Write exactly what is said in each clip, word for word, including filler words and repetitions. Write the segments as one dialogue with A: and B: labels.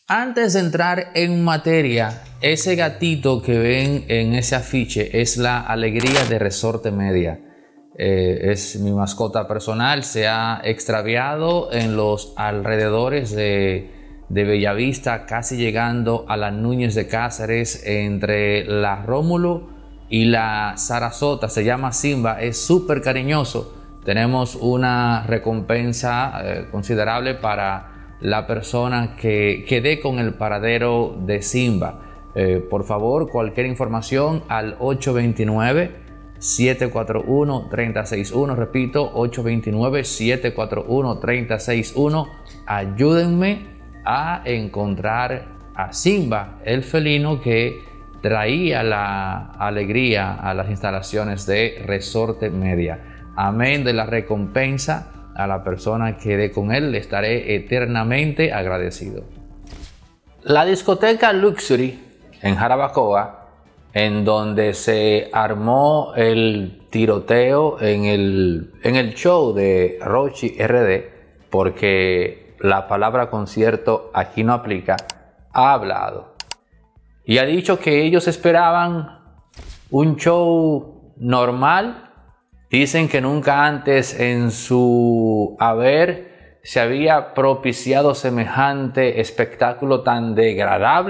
A: Antes de entrar en materia, ese gatito que ven en ese afiche es la alegría de Resorte Media. Eh, es mi mascota personal, se ha extraviado en los alrededores de, de Bellavista, casi llegando a la Núñez de Cáceres, entre la Rómulo y la Sarasota. Se llama Simba, es súper cariñoso. Tenemos una recompensa eh, considerable para la persona que, que dé con el paradero de Simba. Eh, por favor, cualquier información al ocho dos nueve, siete cuatro uno, tres cero seis uno. Repito, ocho dos nueve, siete cuatro uno, tres cero seis uno. Ayúdenme a encontrar a Simba, el felino que traía la alegría a las instalaciones de Resorte Media. Amén de la recompensa. A la persona que dé con él le estaré eternamente agradecido. La discoteca Luxury en Jarabacoa, en donde se armó el tiroteo en el, en el show de Rochi R D, porque la palabra concierto aquí no aplica, ha hablado y ha dicho que ellos esperaban un show normal. Dicen que nunca antes en su haber se había propiciado semejante espectáculo tan degradable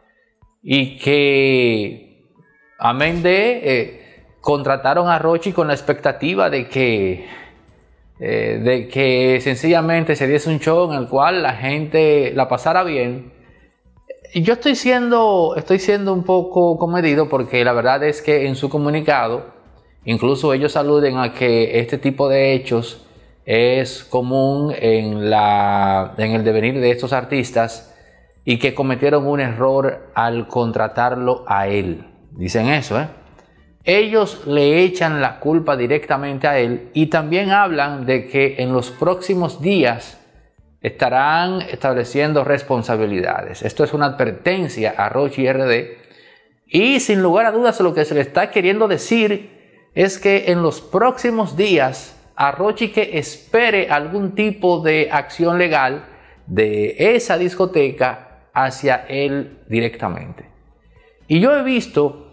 A: y que, amén de, eh, contrataron a Rochi con la expectativa de que, eh, de que sencillamente se diese un show en el cual la gente la pasara bien. Y yo estoy siendo, estoy siendo un poco comedido porque la verdad es que en su comunicado, incluso ellos aluden a que este tipo de hechos es común en, la, en el devenir de estos artistas y que cometieron un error al contratarlo a él. Dicen eso, ¿eh? Ellos le echan la culpa directamente a él y también hablan de que en los próximos días estarán estableciendo responsabilidades. Esto es una advertencia a Rochi R D y sin lugar a dudas lo que se le está queriendo decir es que en los próximos días a Rochi que espere algún tipo de acción legal de esa discoteca hacia él directamente. Y yo he visto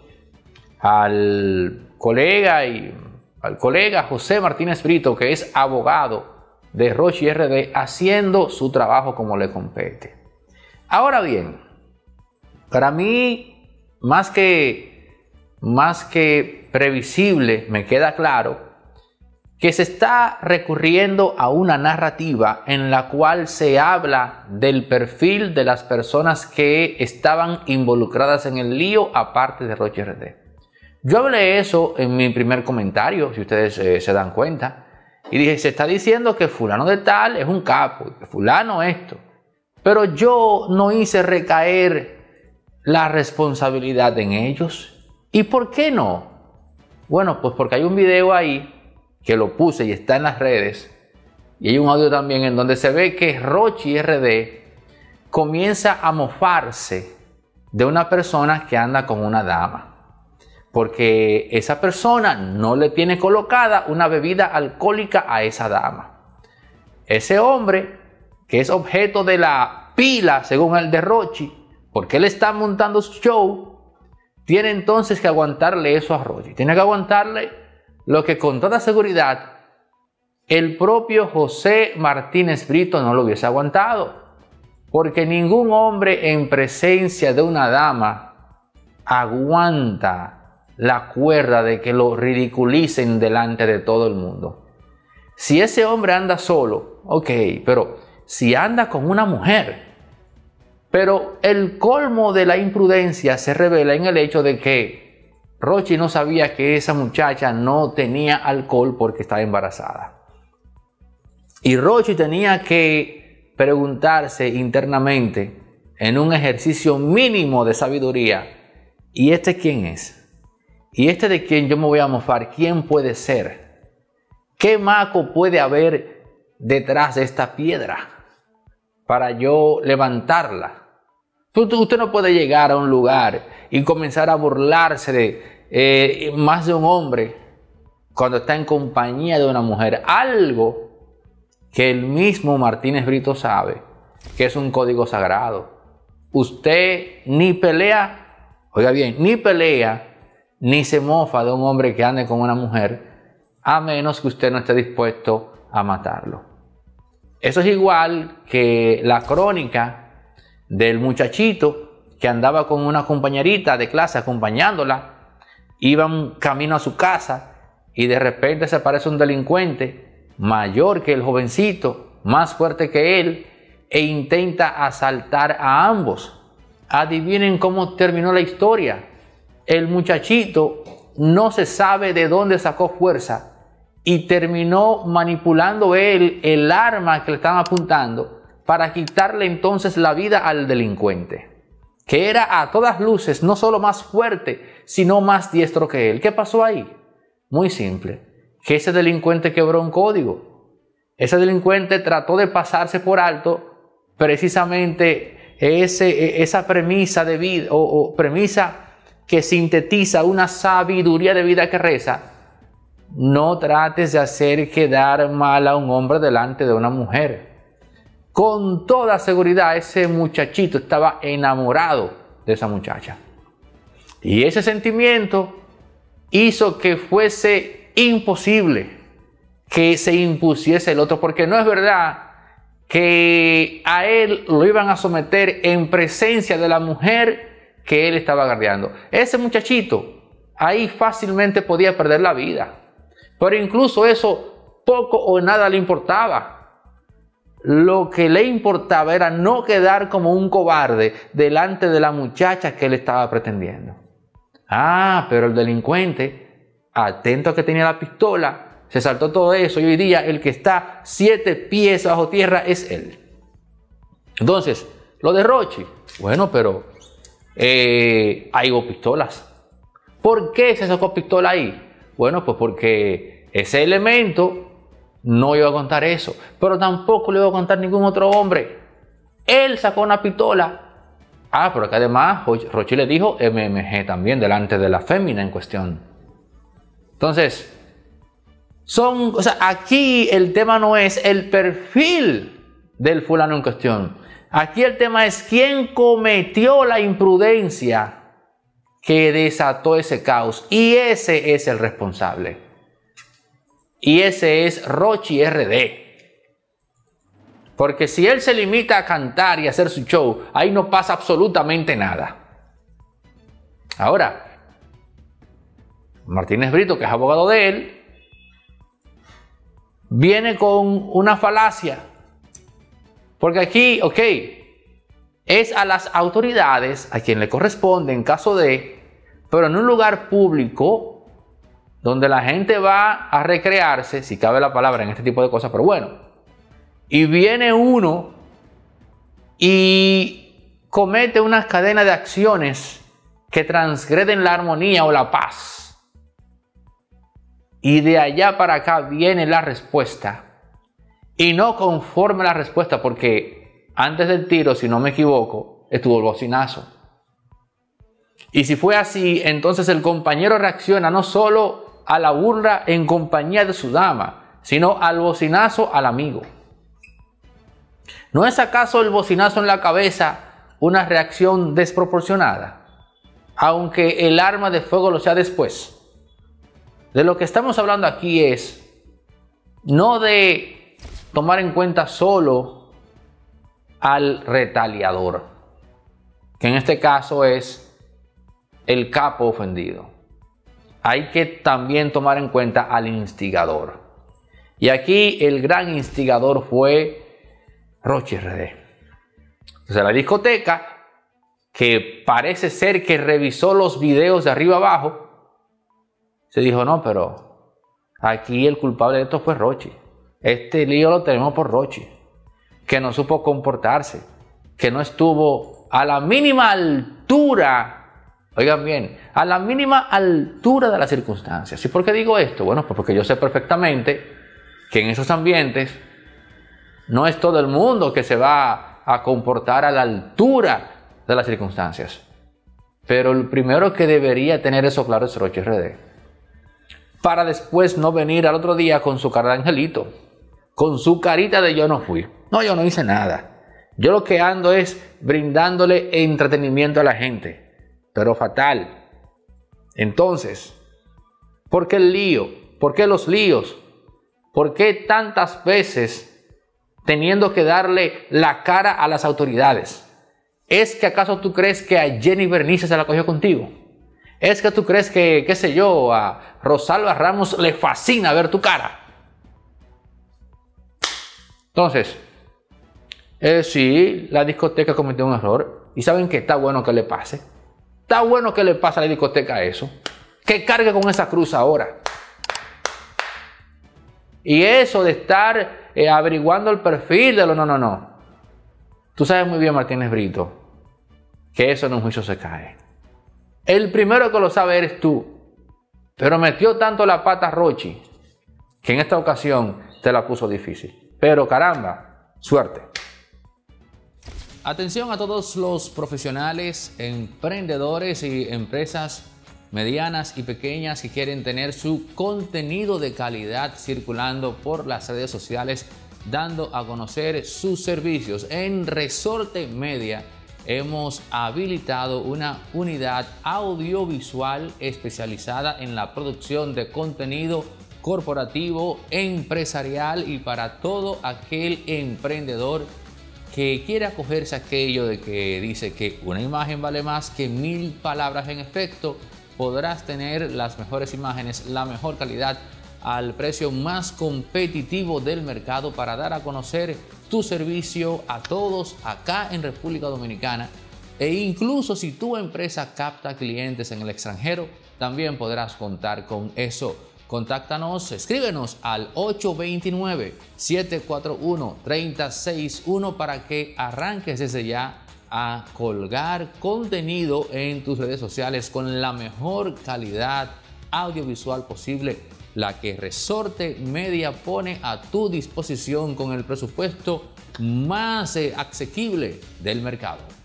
A: al colega, y, al colega José Martínez Brito, que es abogado de Rochi R D, haciendo su trabajo como le compete. Ahora bien, para mí, más que más que previsible, me queda claro que se está recurriendo a una narrativa en la cual se habla del perfil de las personas que estaban involucradas en el lío, aparte de Rochi R D. Yo hablé eso en mi primer comentario, si ustedes eh, se dan cuenta, y dije, se está diciendo que fulano de tal es un capo, que fulano esto, pero yo no hice recaer la responsabilidad en ellos. ¿Y por qué no? Bueno, pues porque hay un video ahí que lo puse y está en las redes, y hay un audio también en donde se ve que Rochi R D comienza a mofarse de una persona que anda con una dama, porque esa persona no le tiene colocada una bebida alcohólica a esa dama. Ese hombre, que es objeto de la pila según el de Rochi, porque él está montando su show, tiene entonces que aguantarle eso a Rochi. Tiene que aguantarle lo que con toda seguridad el propio José Martínez Brito no lo hubiese aguantado. Porque ningún hombre en presencia de una dama aguanta la cuerda de que lo ridiculicen delante de todo el mundo. Si ese hombre anda solo, ok, pero si anda con una mujer. Pero el colmo de la imprudencia se revela en el hecho de que Rochi no sabía que esa muchacha no tenía alcohol porque estaba embarazada. Y Rochi tenía que preguntarse internamente en un ejercicio mínimo de sabiduría, ¿y este quién es? ¿Y este de quién yo me voy a mofar? ¿Quién puede ser? ¿Qué maco puede haber detrás de esta piedra para yo levantarla? Usted no puede llegar a un lugar y comenzar a burlarse de eh, más de un hombre cuando está en compañía de una mujer. Algo que el mismo Martínez Brito sabe que es un código sagrado. usted ni pelea, oiga bien, ni pelea, ni se mofa de un hombre que ande con una mujer, a menos que usted no esté dispuesto a matarlo. Eso es igual que la crónica del muchachito que andaba con una compañerita de clase acompañándola, iban camino a su casa y de repente se aparece un delincuente mayor que el jovencito, más fuerte que él, e intenta asaltar a ambos. Adivinen cómo terminó la historia. El muchachito no se sabe de dónde sacó fuerza y terminó manipulando él el arma que le estaban apuntando para quitarle entonces la vida al delincuente, que era a todas luces no solo más fuerte, sino más diestro que él. ¿Qué pasó ahí? Muy simple, que ese delincuente quebró un código. Ese delincuente trató de pasarse por alto precisamente ese, esa premisa de vida o, o premisa que sintetiza una sabiduría de vida que reza: no trates de hacer quedar mal a un hombre delante de una mujer. Con toda seguridad ese muchachito estaba enamorado de esa muchacha. Y ese sentimiento hizo que fuese imposible que se impusiese el otro, porque no es verdad que a él lo iban a someter en presencia de la mujer que él estaba guardiando. Ese muchachito ahí fácilmente podía perder la vida. Pero incluso eso poco o nada le importaba. Lo que le importaba era no quedar como un cobarde delante de la muchacha que él estaba pretendiendo. Ah, pero el delincuente, atento a que tenía la pistola, se saltó todo eso y hoy día el que está siete pies bajo tierra es él. Entonces, lo de Rochi, bueno, pero eh, ahí hubo pistolas. ¿Por qué se sacó pistola ahí? Bueno, pues porque ese elemento no iba a contar eso, pero tampoco le iba a contar ningún otro hombre. Él sacó una pistola. Ah, pero que además Rochi le dijo M M G también delante de la fémina en cuestión. Entonces, son, o sea, aquí el tema no es el perfil del fulano en cuestión. Aquí el tema es quién cometió la imprudencia que desató ese caos, y ese es el responsable, y ese es Rochi R D. Porque si él se limita a cantar y hacer su show, ahí no pasa absolutamente nada. Ahora, Martínez Brito, que es abogado de él, viene con una falacia, porque aquí, ok, es a las autoridades a quien le corresponde en caso de, pero en un lugar público donde la gente va a recrearse, si cabe la palabra en este tipo de cosas, pero bueno, y viene uno y comete una cadena de acciones que transgreden la armonía o la paz, y de allá para acá viene la respuesta, y no conforme la respuesta, porque antes del tiro, si no me equivoco, estuvo el bocinazo. Y si fue así, entonces el compañero reacciona no solo a la burla en compañía de su dama, sino al bocinazo al amigo. ¿No es acaso el bocinazo en la cabeza una reacción desproporcionada? Aunque el arma de fuego lo sea después. De lo que estamos hablando aquí es no de tomar en cuenta solo al retaliador, que en este caso es el capo ofendido. Hay que también tomar en cuenta al instigador. Y aquí el gran instigador fue Rochi R D. Entonces la discoteca, que parece ser que revisó los videos de arriba abajo, se dijo, no, pero aquí el culpable de esto fue Rochi. Este lío lo tenemos por Rochi, que no supo comportarse, que no estuvo a la mínima altura, oigan bien, a la mínima altura de las circunstancias. ¿Y por qué digo esto? Bueno, pues porque yo sé perfectamente que en esos ambientes no es todo el mundo que se va a comportar a la altura de las circunstancias. Pero el primero que debería tener eso claro es Rochi R D, para después no venir al otro día con su cara de angelito, con su carita de yo no fui. No, yo no hice nada. Yo lo que ando es brindándole entretenimiento a la gente, pero fatal. Entonces, ¿por qué el lío? ¿Por qué los líos? ¿Por qué tantas veces teniendo que darle la cara a las autoridades? ¿Es que acaso tú crees que a Jenny Bernice se la cogió contigo? ¿Es que tú crees que, qué sé yo, a Rosalba Ramos le fascina ver tu cara? Entonces, eh, sí, la discoteca cometió un error. ¿Y saben qué? Está bueno que le pase. Está bueno que le pase a la discoteca eso. Que cargue con esa cruz ahora. Y eso de estar eh, averiguando el perfil de lo... No, no, no. Tú sabes muy bien, Martínez Brito, que eso en un juicio se cae. El primero que lo sabe eres tú. Pero metió tanto la pata Rochi que en esta ocasión te la puso difícil. Pero caramba, suerte. Atención a todos los profesionales, emprendedores y empresas medianas y pequeñas que quieren tener su contenido de calidad circulando por las redes sociales, dando a conocer sus servicios. En Resorte Media hemos habilitado una unidad audiovisual especializada en la producción de contenido corporativo, empresarial y para todo aquel emprendedor que quiere acogerse a aquello de que dice que una imagen vale más que mil palabras. En efecto, podrás tener las mejores imágenes, la mejor calidad, al precio más competitivo del mercado para dar a conocer tu servicio a todos acá en República Dominicana. E incluso si tu empresa capta clientes en el extranjero, también podrás contar con eso. Contáctanos, escríbenos al ocho dos nueve, siete cuatro uno, tres cero seis uno para que arranques desde ya a colgar contenido en tus redes sociales con la mejor calidad audiovisual posible, la que Resorte Media pone a tu disposición con el presupuesto más eh, asequible del mercado.